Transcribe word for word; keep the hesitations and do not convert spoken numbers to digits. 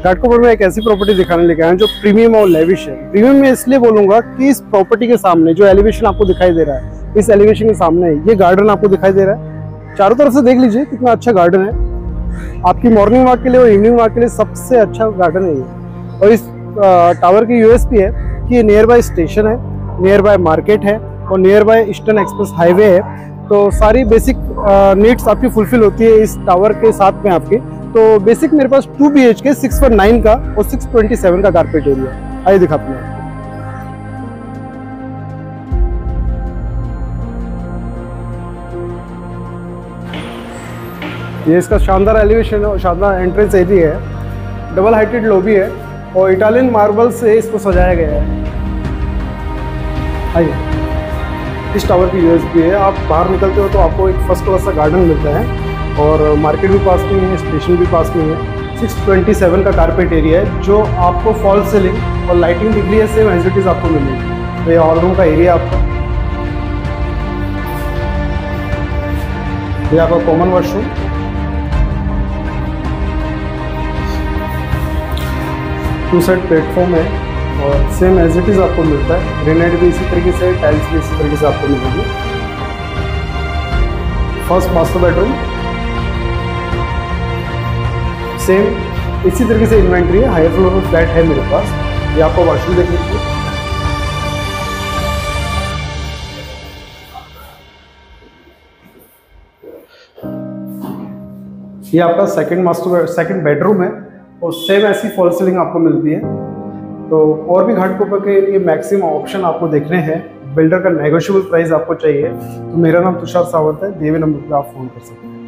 घाटकोपर में एक ऐसी प्रॉपर्टी दिखाने लेके आए हैं जो प्रीमियम और लेविश है। प्रीमियम में इसलिए बोलूंगा कि इस प्रॉपर्टी के सामने जो एलिवेशन आपको दिखाई दे रहा है, इस एलिवेशन के सामने ये गार्डन आपको दिखाई दे रहा है। चारों तरफ से देख लीजिए कितना अच्छा गार्डन है। आपकी मॉर्निंग वॉक के लिए और इवनिंग वॉक के लिए सबसे अच्छा गार्डन है ये। और इस टावर की यूएसपी है कि ये नियर बाय स्टेशन है, नियर बाय मार्केट है और nearby eastern express highway है। तो सारी बेसिक नीड्स आपकी फुलफिल होती है इस टावर के साथ में आपके। तो बेसिक मेरे पास two B H K six one nine का और सिक्स ट्वेंटी सेवन का कारपेट एरिया। आइए दिखाते हैं। ये इसका शानदार एलिवेशन है और शानदार एंट्रेंस एरिया है। डबल हाइटेड लॉबी है और इटालियन मार्बल से इसको सजाया गया है। आइए, इस टावर की यूएसपी है। आप बाहर निकलते हो तो आपको एक फर्स्ट क्लास का गार्डन मिलता है और मार्केट भी पास में है, स्टेशन भी पास में है। सिक्स ट्वेंटी सेवन का कारपेट एरिया है जो आपको फॉल सीलिंग और लाइटिंग दिख रही है, सेम एज इट इज आपको मिलेगी। तो ये हॉल रूम का एरिया आपका, ये आपका common washroom, two side platform है और सेम एज इट इज आपको मिलता है। ग्रेनाइट भी इसी तरीके से, टाइल्स भी इसी तरीके से आपको मिलेगी। फर्स्ट मास्टर बेडरूम सेम इसी तरीके से इन्वेंट्री है। हायर फ्लोर में फ्लैट है मेरे पास। ये आपको वॉशरूम देख लीजिए। ये आपका सेकंड मास्टर सेकंड बेडरूम है और सेम ऐसी फॉल सीलिंग आपको मिलती है। तो और भी घाटकोपर के लिए मैक्सिमम ऑप्शन आपको देखने हैं। बिल्डर का नेगोशिएबल प्राइस आपको चाहिए तो मेरा नाम तुषार सावंत है। दिए हुए नंबर पर आप फोन कर सकते हैं।